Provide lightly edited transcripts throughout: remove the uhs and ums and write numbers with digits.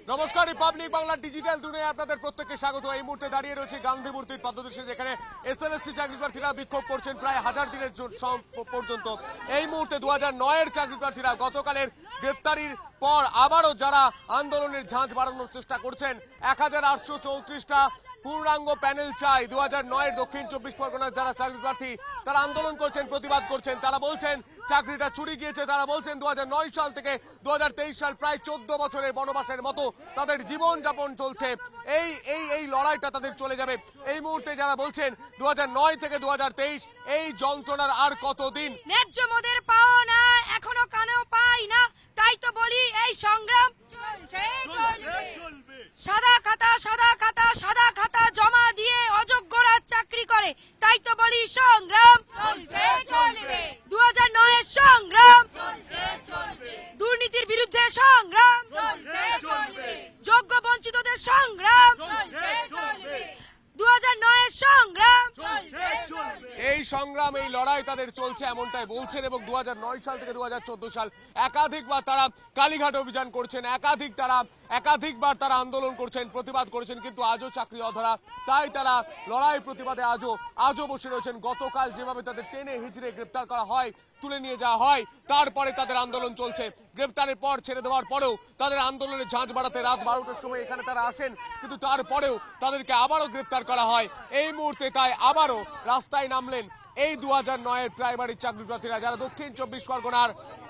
নমস্কার, Republic Bangla digital দুনিয়ায় আপনাদের প্রত্যেককে স্বাগত। এই মুহূর্তে দাঁড়িয়ে রয়েছে গান্ধী মূর্তির পাদদেশে, যেখানে এসএলএসটি চাকরি প্রার্থীরা বিক্ষোভ করছেন প্রায় 1000 দিনের পর্যন্ত। এই মুহূর্তে 2009-এর চাকরি প্রার্থীরা গতকালের গ্রেপ্তারির পর আবারও যারা আন্দোলনের ঝাঁঝ বাড়ানোর চেষ্টা করছেন, 1834টা পূর্ণাঙ্গ প্যানেল চাই। 2009-এর দক্ষিণ 24 পরগনার যারা চাকরি প্রার্থী তারা আন্দোলন করছেন, প্রতিবাদ করছেন। তারা বলছেন চাকরিটা চুরি গিয়েছে। তারা বলছেন 2009 সাল থেকে 2023 সাল প্রায় 14 বছরের বনবাসের মতো তাদের জীবন যাপন চলছে। এই লড়াইটা তাদের চলে যাবে। এই মুহূর্তে যারা বলছেন 2009 থেকে 2023 এই যন্ত্রণার আর কতদিন? ন্যায্য মোদের পাও না, এখনো কানেও পাই না, তাই তো বলি এই সংগ্রাম চলছে চলবে। সাদা খাতা সাদা খাতা সাদা খাতা জমা দিয়ে অযোগ্যরা চাকরি করে, তাই তো বলি সংগ্রাম চলছে চলবে। 2009-এর সংগ্রাম চলছে চলবে। দুর্নীতির বিরুদ্ধে সংগ্রাম চলছে চলবে। যোগ্য বঞ্চিতদের সংগ্রাম চলছে চলবে। 2009-এর সংগ্রাম চলছে চলবে। এই সংগ্রাম, এই লড়াই তাদের চলছে এমনটাই বলছেন। এবং 2009 সাল থেকে 2014 সাল একাধিকবার তারা কালীঘাট অভিযান করছেন, একাধিকবার তারা আন্দোলন করছেন, প্রতিবাদ করেছেন, কিন্তু আজও চাকরি অধরা। তাই তারা লড়াই প্রতিবাদে আজও বসে রয়েছেন। গতকাল যেভাবে তাদের টেনে হিচড়ে গ্রেপ্তার করা হয়, তুলে নিয়ে যাওয়া হয়, তারপরে তাদের আন্দোলন চলছে। গ্রেপ্তারের পর ছেড়ে দেওয়ার পরেও তাদের আন্দোলনের ঝাঁঝ বাড়াতে রাত 12টার সময় এখানে তারা আসেন, কিন্তু তারপরেও তাদেরকে আবারও গ্রেপ্তার করা হয়। এই মুহূর্তে তাই আবারও রাস্তায় নামলেন এই 2009-এর প্রাইমারি চাকরি প্রার্থীরা, যারা দক্ষিণ চব্বিশ পরগনার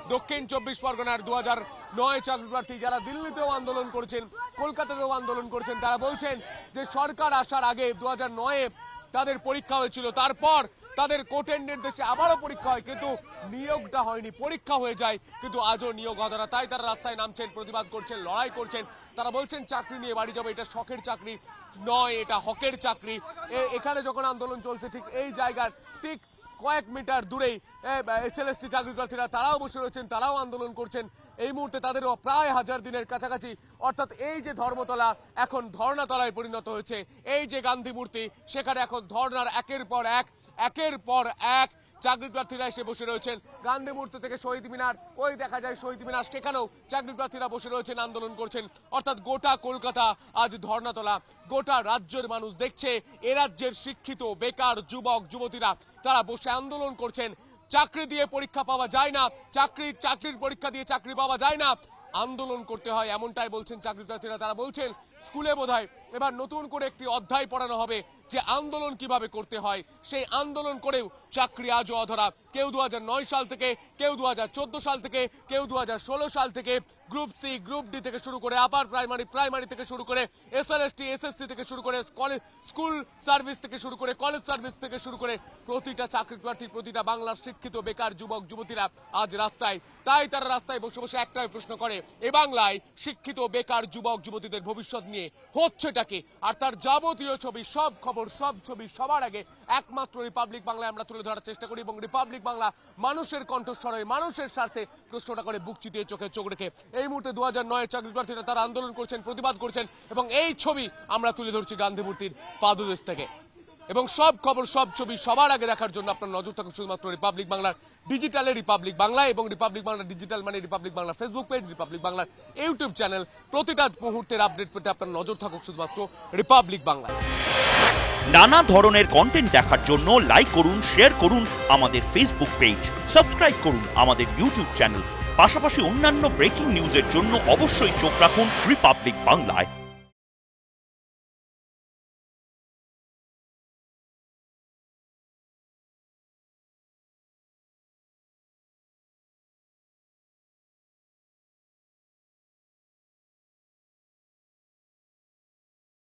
2009 চাকরি প্রার্থী, যারা দিল্লিতেও আন্দোলন করছেন, কলকাতাতেও আন্দোলন করছেন। তারা বলছেন যে সরকার আসার আগে 2009-এ তাদের পরীক্ষা হয়েছিল, তারপর তাদের কোর্টের নির্দেশে আবারও পরীক্ষা হয়, কিন্তু নিয়োগটা হয়নি। পরীক্ষা হয়ে যায় কিন্তু আজও নিয়োগ অধরা। তাই তারা রাস্তায় নামছেন, প্রতিবাদ করছেন, লড়াই করছেন। তারা বলছেন চাকরি নিয়ে বাড়ি যাবে, এটা শখের চাকরি নয়, এটা হকের চাকরি। এখানে যখন আন্দোলন চলছে, ঠিক এই জায়গার ঠিক কয়েক মিটার দূরেই এসএলএসটি চাকরি প্রার্থীরা তারাও বসে রয়েছেন, তারাও আন্দোলন করছেন। এই মুহূর্তে তাদেরও প্রায় 1000 দিনের কাছাকাছি, অর্থাৎ এই যে ধর্মতলা এখন ধর্ণাতলায় পরিণত হয়েছে, এই যে গান্ধী মূর্তি সেখানে এখন ধর্ণার একের পর এক চাকরি প্রার্থীরা এসে বসে রয়েছেন। গান্ধী মূর্তি থেকে শহীদ মিনার, ওই দেখা যায় শহীদ মিনার, সেখানেও চাকরি প্রার্থীরা বসে রয়েছেন, আন্দোলন করছেন। অর্থাৎ গোটা কলকাতা আজ ধর্ণাতলা। গোটা রাজ্যের মানুষ দেখছে এ রাজ্যের শিক্ষিত বেকার যুবক যুবতীরা তারা বসে আন্দোলন করছেন। চাকরি দিয়ে পরীক্ষা পাওয়া যায় না, চাকরির পরীক্ষা দিয়ে চাকরি পাওয়া যায় না, আন্দোলন করতে হয়, এমনটাই বলছেন চাকরি প্রার্থীরা। তারা বলছেন স্কুলে বোধহয় এবার নতুন করে একটি অধ্যায় পড়ানো হবে যে আন্দোলন কিভাবে করতে হয়। সেই আন্দোলন করেও চাকরি আজও অধরা। কেউ 2009 সাল থেকে, কেউ 2014 সাল থেকে, কেউ 2016 সাল থেকে, গ্রুপ সি গ্রুপ ডি থেকে শুরু করে আপার প্রাইমারি থেকে শুরু করে এসএলএসটি এসএসসি থেকে শুরু করে স্কুল সার্ভিস থেকে শুরু করে কলেজ সার্ভিস থেকে শুরু করে প্রতিটা চাকরি প্রার্থী, প্রতিটা বাংলার শিক্ষিত বেকার যুবক যুবতীরা আজ রাস্তায়। তাই তারা রাস্তায় বসে বসে একটাই প্রশ্ন করে, এ বাংলায় শিক্ষিত বেকার যুবক যুবতীদের ভবিষ্যৎ নিয়ে হচ্ছেটাকে। আর তার যাবতীয় ছবি, সব খবর, সব ছবি সবার আগে একমাত্র রিপাবলিক বাংলায় আমরা তুলে ধরার চেষ্টা করি। এবং রিপাবলিক বাংলা মানুষের কণ্ঠস্বর হয়ে, মানুষের স্বার্থে প্রশ্নটা করে, বুক চিতিয়ে চোখে চোখ রেখে। এই মুহূর্তে 2009 চাকরি প্রার্থীরা তারা আন্দোলন করছেন, প্রতিবাদ করছেন, এবং এই ছবি আমরা তুলে ধরছি গান্ধী মূর্তির পাদদেশ থেকে। এবং সব খবর, সব ছবি সবার আগে দেখার জন্য আপনার নজর থাকুন শুধুমাত্র রিপাবলিক বাংলার ডিজিটালে, রিপাবলিক বাংলা এবং রিপাবলিক বাংলার ডিজিটাল মানে Republic Bangla Facebook page, Republic বাংলার ইউটিউব চ্যানেল। প্রতিটা মুহূর্তের আপডেট পেতে আপনার নজর থাকুক শুধুমাত্র রিপাবলিক বাংলায়। নানা ধরনের কন্টেন্ট দেখার জন্য লাইক করুন, শেয়ার করুন আমাদের ফেসবুক পেজ, সাবস্ক্রাইব করুন আমাদের ইউটিউব চ্যানেল। পাশাপাশি অন্যান্য ব্রেকিং নিউজের জন্য অবশ্যই চোখ রাখুন রিপাবলিক বাংলায়।